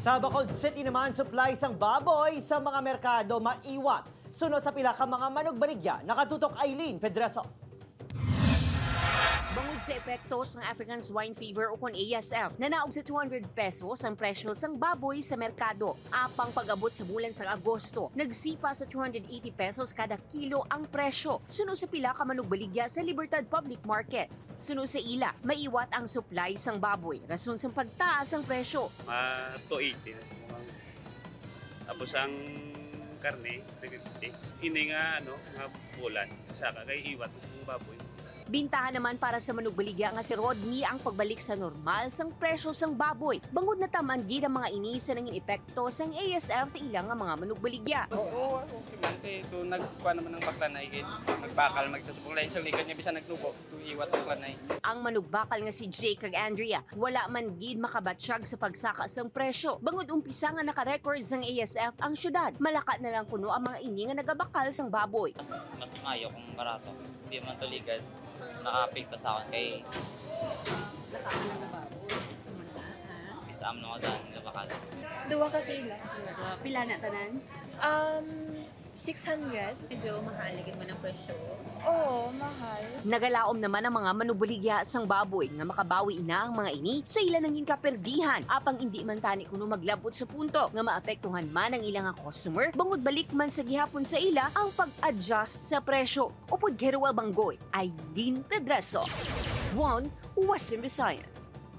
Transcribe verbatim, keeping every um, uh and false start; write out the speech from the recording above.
Sa Bacolod City naman, supply sang baboy sa mga merkado maiwat. Suno sa pila ka mga manugbaligya, nakatutok Eileen Pedreso. Bangod sa epektos ng African Swine Fever o kon A S F, nanaog sa two hundred pesos ang presyo sang baboy sa merkado. Apang pag-abot sa bulan sa Agosto, nagsipa sa two hundred eighty pesos kada kilo ang presyo. Suno sa pila ka manugbaligya sa Libertad Public Market. Suno sa ila, maiwat ang supply sang baboy. Rason sang pagtaas ang presyo. Uh, two eighty. Tapos ang karne, three fifty. Ini nga, ano, nga bulan. Saka kay iwat ng baboy. Bintahan naman para sa manugbaligya nga si Rodney ang pagbalik sa normal sang presyo sang baboy. Bangod na taman gid ang mga inisa ng epekto sang A S F sa ilang nga mga manugbaligya. Oo, okay man. Kaya ito nagkuha naman ng baklanay. Nagbakal, magsasukulay. Sa likan niya bisa nagtubo. Ito iwat baklanay. Ang manugbakal nga si Jay kag Andrea, wala man gid makabatsyag sa pagsaka sang presyo. Bangod umpisa nga naka-record sang A S F ang syudad. Malaka na lang kuno ang mga ini nga nagabakal sang baboy. Mas, mas mayo kung barato. Hindi man tuligad. Naka-apekto sa akin kay isa am no dan nga bakal. Duwa ka kila. Pila na tanan? Um, six hundred. Medyo mahaligid mo ng presyo. Oo, mahal. Nagalaom naman ang mga manubuligya sang baboy nga makabawi na ang mga ini sa ila nangin kaperdihan apang hindi man tani kuno maglabot sa punto nga maapektuhan man ang ilang nga customer bangod balik man sa gihapon sa ila ang pag-adjust sa presyo. Upod Geruel Banggoy, Eileen Pedreso, One Western Visayas.